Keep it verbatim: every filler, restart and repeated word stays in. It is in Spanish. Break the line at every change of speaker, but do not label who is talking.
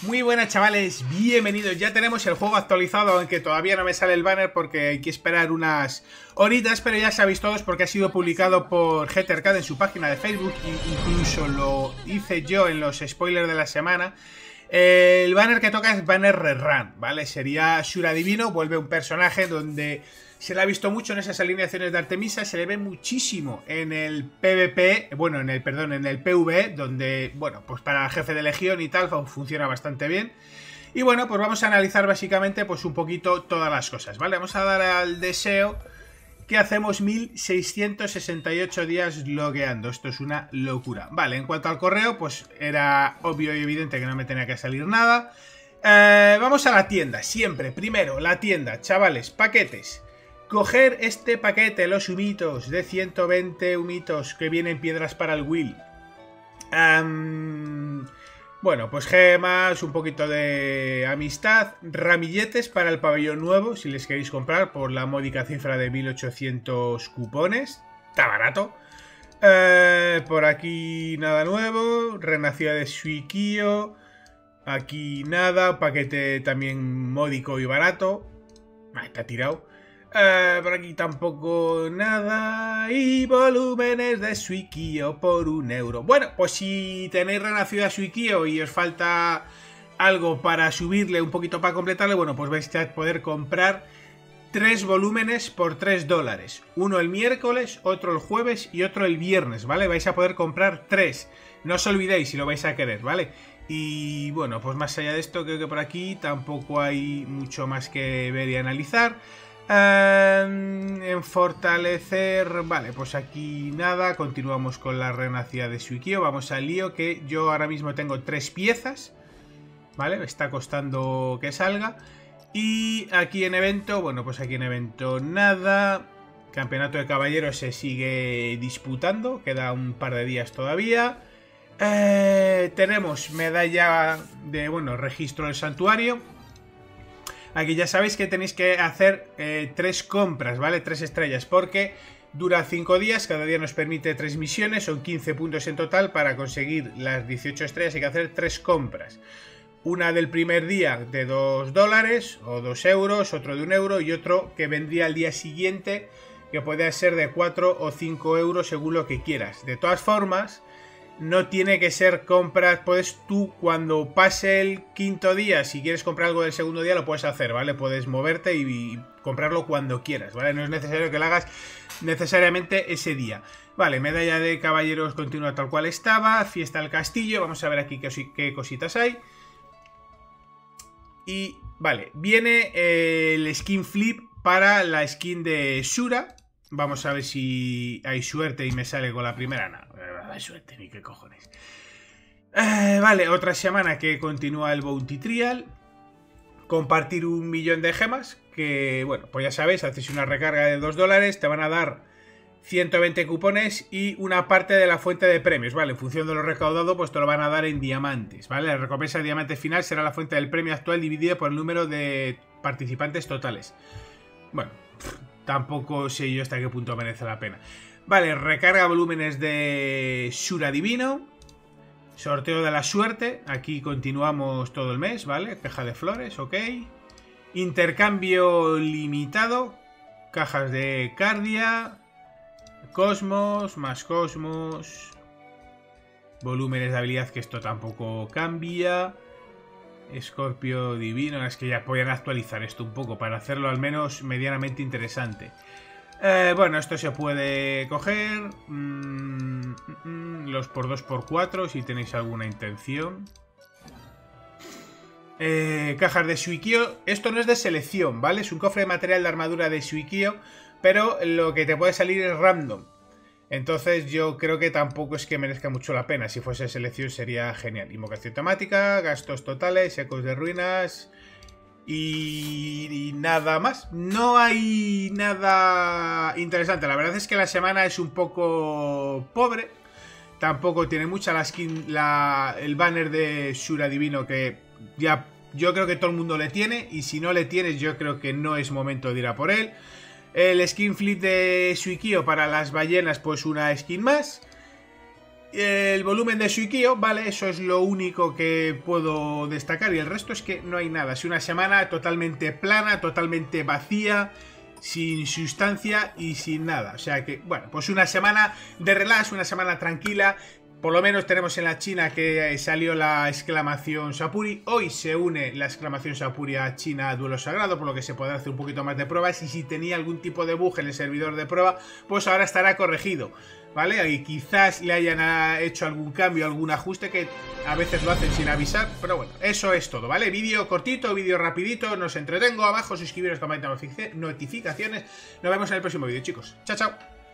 Muy buenas, chavales, bienvenidos. Ya tenemos el juego actualizado, aunque todavía no me sale el banner porque hay que esperar unas horitas, pero ya sabéis todos porque ha sido publicado por Gettercad en su página de Facebook, incluso lo hice yo en los spoilers de la semana. El banner que toca es banner rerun, ¿vale? Sería Shura Divino, vuelve un personaje donde se le ha visto mucho en esas alineaciones de Artemisa, se le ve muchísimo en el PvP, bueno, en el, perdón, en el PvE, donde, bueno, pues para el jefe de legión y tal funciona bastante bien. Y bueno, pues vamos a analizar básicamente pues un poquito todas las cosas, ¿vale? Vamos a dar al deseo que hacemos mil seiscientos sesenta y ocho días logueando. Esto es una locura. Vale, en cuanto al correo, pues era obvio y evidente que no me tenía que salir nada. Eh, vamos a la tienda, siempre. Primero, la tienda, chavales, paquetes. Coger este paquete, los humitos, de ciento veinte humitos que vienen piedras para el Will. Um, bueno, pues gemas, un poquito de amistad, ramilletes para el pabellón nuevo, si les queréis comprar, por la módica cifra de mil ochocientos cupones. Está barato. Uh, por aquí nada nuevo, renacida de Suikyo. Aquí nada, paquete también módico y barato. Ah, está tirado. Uh, por aquí tampoco nada. Y volúmenes de Suikyo por un euro. Bueno, pues si tenéis renacida Suikyo y os falta algo para subirle un poquito para completarle, bueno, pues vais a poder comprar tres volúmenes por tres dólares. Uno el miércoles, otro el jueves y otro el viernes, ¿vale? Vais a poder comprar tres. No os olvidéis si lo vais a querer, ¿vale? Y bueno, pues más allá de esto, creo que por aquí tampoco hay mucho más que ver y analizar. Um, en fortalecer, vale, pues aquí nada, continuamos con la renacida de Suikyo, vamos al lío, que yo ahora mismo tengo tres piezas, vale, me está costando que salga. Y aquí en evento, bueno, pues aquí en evento nada, campeonato de caballeros se sigue disputando, queda un par de días todavía. Eh, tenemos medalla de, bueno, registro del santuario. Aquí ya sabéis que tenéis que hacer eh, tres compras, ¿vale? Tres estrellas, porque dura cinco días, cada día nos permite tres misiones, son quince puntos en total. Para conseguir las dieciocho estrellas hay que hacer tres compras. Una del primer día de dos dólares o dos euros, otro de un euro y otro que vendría al día siguiente, que puede ser de cuatro o cinco euros según lo que quieras. De todas formas, no tiene que ser compras, puedes tú cuando pase el quinto día, si quieres comprar algo del segundo día lo puedes hacer, ¿vale? Puedes moverte y, y comprarlo cuando quieras, ¿vale? No es necesario que lo hagas necesariamente ese día. Vale, medalla de caballeros continúa tal cual estaba, fiesta del castillo, vamos a ver aquí qué, qué cositas hay. Y vale, viene el skin flip para la skin de Shura. Vamos a ver si hay suerte y me sale con la primera. No, no hay suerte, ni qué cojones. Eh, vale, otra semana que continúa el Bounty Trial. Compartir un millón de gemas. Que, bueno, pues ya sabéis, haces una recarga de dos dólares. Te van a dar ciento veinte cupones y una parte de la fuente de premios, ¿vale? En función de lo recaudado, pues te lo van a dar en diamantes, ¿vale? La recompensa de diamante final será la fuente del premio actual dividida por el número de participantes totales. Bueno, tampoco sé yo hasta qué punto merece la pena. Vale, recarga volúmenes de Shura Divino. Sorteo de la suerte. Aquí continuamos todo el mes, ¿vale? Caja de flores, ok. Intercambio limitado. Cajas de Cardia. Cosmos, más Cosmos. Volúmenes de habilidad, que esto tampoco cambia. Escorpio Divino, es que ya podían actualizar esto un poco para hacerlo al menos medianamente interesante. Eh, bueno, esto se puede coger. Mm, mm, los por dos por cuatro si tenéis alguna intención. Eh, cajas de Suikyo. Esto no es de selección, ¿vale? Es un cofre de material de armadura de Suikyo, pero lo que te puede salir es random. Entonces yo creo que tampoco es que merezca mucho la pena. Si fuese selección sería genial. Invocación temática, gastos totales, ecos de ruinas y, y nada más. No hay nada interesante. La verdad es que la semana es un poco pobre. Tampoco tiene mucha la skin, la, el banner de Shura Divino, que ya yo creo que todo el mundo le tiene. Y si no le tienes, yo creo que no es momento de ir a por él. El skin flip de Suikyo para las ballenas, pues una skin más. El volumen de Suikio, vale, eso es lo único que puedo destacar. Y el resto es que no hay nada. Es una semana totalmente plana, totalmente vacía, sin sustancia y sin nada. O sea que, bueno, pues una semana de relax, una semana tranquila. Por lo menos tenemos en la China que salió la exclamación Sapuri. Hoy se une la exclamación Sapuri a China Duelo Sagrado, por lo que se podrá hacer un poquito más de pruebas. Y si tenía algún tipo de bug en el servidor de prueba, pues ahora estará corregido, ¿vale? Y quizás le hayan hecho algún cambio, algún ajuste, que a veces lo hacen sin avisar. Pero bueno, eso es todo, ¿vale? Vídeo cortito, vídeo rapidito, nos entretengo. Abajo suscribiros, comentar notificaciones. Nos vemos en el próximo vídeo, chicos. Chao, chao.